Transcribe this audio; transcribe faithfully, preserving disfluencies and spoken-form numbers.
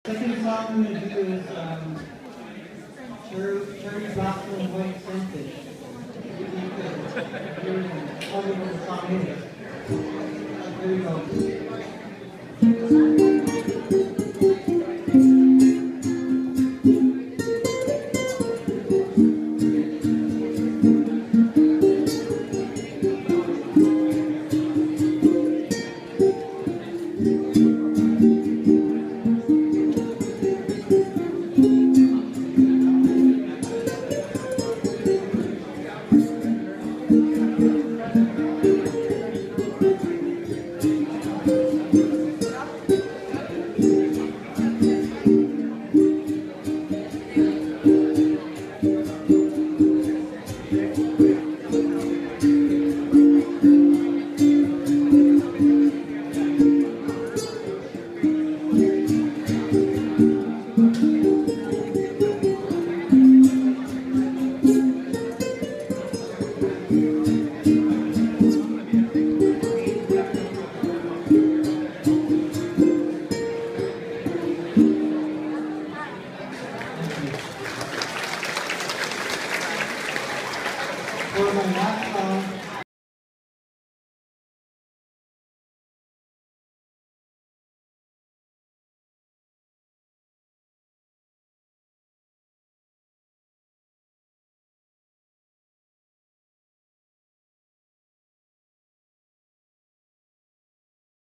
Second song I'm going to do is um, Cherry, Cherry Blossom White Scented. If you could hear and tell me what the song is. Uh, here we go. For my last song,